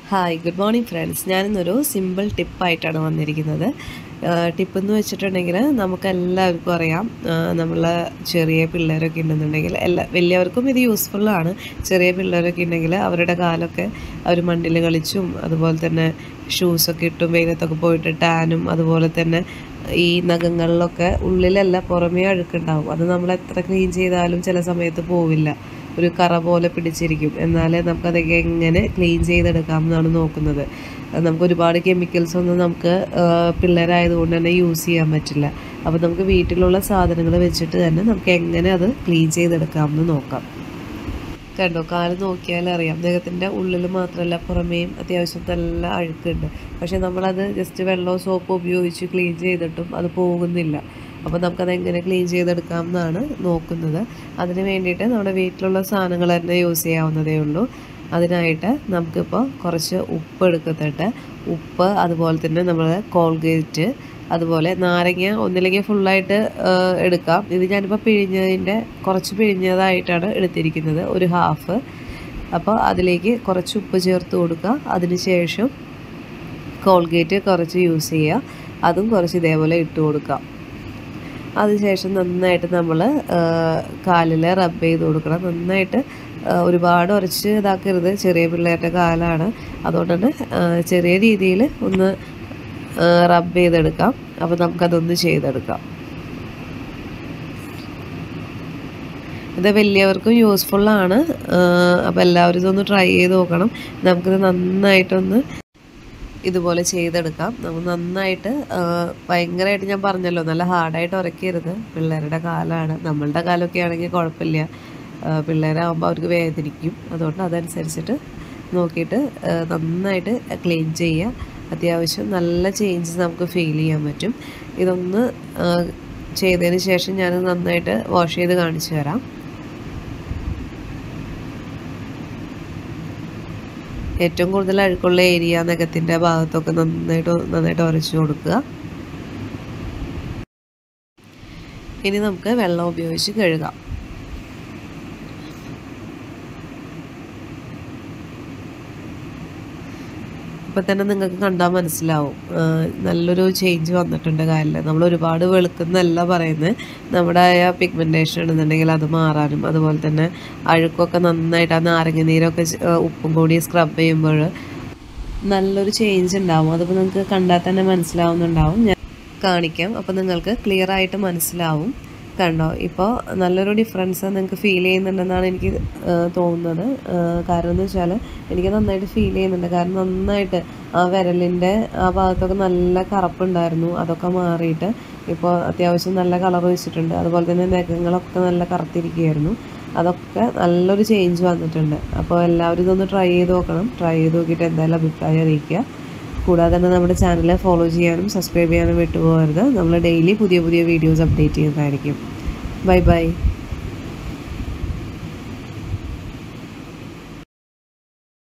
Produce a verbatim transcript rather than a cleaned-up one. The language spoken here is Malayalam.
Hi good morning friends. ഞാനിന്നൊരു സിമ്പിൾ ടിപ്പായിട്ടാണ് വന്നിരിക്കുന്നത്. ടിപ്പെന്ന് വെച്ചിട്ടുണ്ടെങ്കിൽ നമുക്കെല്ലാവർക്കും അറിയാം, നമ്മളെ ചെറിയ പിള്ളേരൊക്കെ ഉണ്ടെന്നുണ്ടെങ്കിൽ എല്ലാ വലിയവർക്കും ഇത് യൂസ്ഫുള്ളാണ്. ചെറിയ പിള്ളേരൊക്കെ ഉണ്ടെങ്കിൽ അവരുടെ കാലൊക്കെ അവർ മണ്ണിൽ കളിച്ചും അതുപോലെ തന്നെ ഷൂസൊക്കെ ഇട്ടും വെയിലത്തൊക്കെ പോയിട്ട് ടാനും അതുപോലെ തന്നെ ഈ നഖങ്ങളിലൊക്കെ ഉള്ളിലല്ല പുറമേ അഴുക്കുണ്ടാവും. അത് നമ്മൾ എത്ര ക്ലീൻ ചെയ്താലും ചില സമയത്ത് പോവില്ല, ഒരു കറ പോലെ പിടിച്ചിരിക്കും. എന്നാലേ നമുക്കതൊക്കെ എങ്ങനെ ക്ലീൻ ചെയ്തെടുക്കാം എന്നാണ് നോക്കുന്നത്. നമുക്ക് ഒരുപാട് കെമിക്കൽസ് ഒന്നും നമുക്ക് പിള്ളേരായതുകൊണ്ട് തന്നെ യൂസ് ചെയ്യാൻ പറ്റില്ല. അപ്പോൾ നമുക്ക് വീട്ടിലുള്ള സാധനങ്ങൾ വെച്ചിട്ട് തന്നെ നമുക്ക് എങ്ങനെ അത് ക്ലീൻ ചെയ്തെടുക്കാം എന്ന് നോക്കാം. കണ്ടോ, കാല് നോക്കിയാൽ അറിയാം, ദേഹത്തിൻ്റെ ഉള്ളിൽ മാത്രമല്ല പുറമേയും അത്യാവശ്യം നല്ല അഴുക്കുണ്ട്. പക്ഷേ നമ്മളത് ജസ്റ്റ് വെള്ളമോ സോപ്പോ ഉപയോഗിച്ച് ക്ലീൻ ചെയ്തിട്ടും അത് പോകുന്നില്ല. അപ്പോൾ നമുക്കത് എങ്ങനെ ക്ലീൻ ചെയ്തെടുക്കാം എന്നാണ് നോക്കുന്നത്. അതിന് വേണ്ടിയിട്ട് നമ്മുടെ വീട്ടിലുള്ള സാധനങ്ങൾ തന്നെ യൂസ് ചെയ്യാവുന്നതേ ഉള്ളൂ. അതിനായിട്ട് നമുക്കിപ്പോൾ കുറച്ച് ഉപ്പ് എടുക്കുന്നുണ്ട്. ഉപ്പ്, അതുപോലെ തന്നെ നമ്മൾ കോൾഗേറ്റ്, അതുപോലെ നാരങ്ങ ഒന്നില്ലെങ്കിൽ ഫുള്ളായിട്ട് എടുക്കാം. ഇത് ഞാനിപ്പോൾ പിഴിഞ്ഞതിൻ്റെ കുറച്ച് പിഴിഞ്ഞതായിട്ടാണ് എടുത്തിരിക്കുന്നത്, ഒരു ഹാഫ്. അപ്പോൾ അതിലേക്ക് കുറച്ച് ഉപ്പ് ചേർത്ത് കൊടുക്കുക. അതിന് ശേഷം കോൾഗേറ്റ് കുറച്ച് യൂസ് ചെയ്യുക, അതും കുറച്ച് ഇതേപോലെ ഇട്ട് കൊടുക്കാം. അതിനുശേഷം നന്നായിട്ട് നമ്മൾ കാലിൽ റബ്ബ് ചെയ്ത് കൊടുക്കണം. നന്നായിട്ട് ഒരുപാട് ഉരച്ച് ഇതാക്കരുത്, ചെറിയ പിള്ളേരുടെ കാലാണ്. അതുകൊണ്ട് തന്നെ ചെറിയ രീതിയിൽ ഒന്ന് റബ്ബ് ചെയ്തെടുക്കാം. അപ്പോൾ നമുക്കതൊന്ന് ചെയ്തെടുക്കാം. ഇത് വലിയവർക്കും യൂസ്ഫുള്ളാണ്. അപ്പോൾ എല്ലാവരും ഇതൊന്ന് ട്രൈ ചെയ്ത് നോക്കണം. നമുക്കിത് നന്നായിട്ടൊന്ന് ഇതുപോലെ ചെയ്തെടുക്കാം. നമുക്ക് നന്നായിട്ട് ഭയങ്കരമായിട്ട്, ഞാൻ പറഞ്ഞല്ലോ, നല്ല ഹാർഡായിട്ട് ഉരയ്ക്കരുത്. പിള്ളേരുടെ കാലാണ്. നമ്മളുടെ കാലമൊക്കെ ആണെങ്കിൽ കുഴപ്പമില്ല, പിള്ളേരാകുമ്പോൾ അവർക്ക് വേദനിക്കും. അതുകൊണ്ട് അതനുസരിച്ചിട്ട് നോക്കിയിട്ട് നന്നായിട്ട് ക്ലീൻ ചെയ്യുക. അത്യാവശ്യം നല്ല ചേഞ്ചസ് നമുക്ക് ഫീൽ ചെയ്യാൻ പറ്റും. ഇതൊന്ന് ചെയ്തതിന് ശേഷം ഞാൻ നന്നായിട്ട് വാഷ് ചെയ്ത് കാണിച്ചു തരാം. ഏറ്റവും കൂടുതൽ അഴുക്കുള്ള ഏരിയ നഖത്തിൻ്റെ ഭാഗത്തൊക്കെ നന്നായിട്ട് നന്നായിട്ട് ഉരച്ചു കൊടുക്കുക. ഇനി നമുക്ക് വെള്ളം ഉപയോഗിച്ച് കഴുകാം. ഇപ്പം തന്നെ നിങ്ങൾക്ക് കണ്ടാൽ മനസ്സിലാവും, നല്ലൊരു ചേഞ്ച് വന്നിട്ടുണ്ട് കാലിൽ. നമ്മൾ ഒരുപാട് വെളുക്കുന്നല്ല പറയുന്നത്, നമ്മുടെ ആ പിഗ്മെൻറ്റേഷൻ ഉണ്ടെന്നുണ്ടെങ്കിൽ അത് മാറാനും അതുപോലെ തന്നെ അഴുക്കൊക്കെ നന്നായിട്ട് ആ നാരങ്ങ നീരൊക്കെ ഉപ്പും കൂടി സ്ക്രബ് ചെയ്യുമ്പോൾ നല്ലൊരു ചേഞ്ച് ഉണ്ടാവും. അതിപ്പോൾ നിങ്ങൾക്ക് കണ്ടാൽ തന്നെ മനസ്സിലാവുന്നുണ്ടാവും. ഞാൻ കാണിക്കാം, അപ്പോൾ നിങ്ങൾക്ക് ക്ലിയർ ആയിട്ട് മനസ്സിലാവും. കണ്ടോ, ഇപ്പോൾ നല്ലൊരു ഡിഫറൻസ് നിങ്ങൾക്ക് ഫീൽ ചെയ്യുന്നുണ്ടെന്നാണ് എനിക്ക് തോന്നുന്നത്. കാരണം എന്ന് വെച്ചാൽ എനിക്ക് നന്നായിട്ട് ഫീൽ ചെയ്യുന്നുണ്ട്. കാരണം നന്നായിട്ട് ആ വിരലിൻ്റെ ആ ഭാഗത്തൊക്കെ നല്ല കറുപ്പുണ്ടായിരുന്നു, അതൊക്കെ മാറിയിട്ട് ഇപ്പോൾ അത്യാവശ്യം നല്ല കളർ വെച്ചിട്ടുണ്ട്. അതുപോലെ തന്നെ നഖങ്ങളൊക്കെ നല്ല കറുത്തിരിക്കുകയായിരുന്നു. അതൊക്കെ നല്ലൊരു ചേഞ്ച് വന്നിട്ടുണ്ട്. അപ്പോൾ എല്ലാവരും ഇതൊന്ന് ട്രൈ ചെയ്ത് നോക്കണം. ട്രൈ ചെയ്ത് നോക്കിയിട്ട് എന്തായാലും അഭിപ്രായം അറിയിക്കുക. കൂടാതെ തന്നെ നമ്മുടെ ചാനൽ ഫോളോ ചെയ്യാനും സബ്സ്ക്രൈബ് ചെയ്യാനും വിട്ടുപോകരുത്. നമ്മൾ ഡെയിലി പുതിയ പുതിയ വീഡിയോസ് അപ്ഡേറ്റ് ചെയ്യുന്നതായിരിക്കും. Bye by.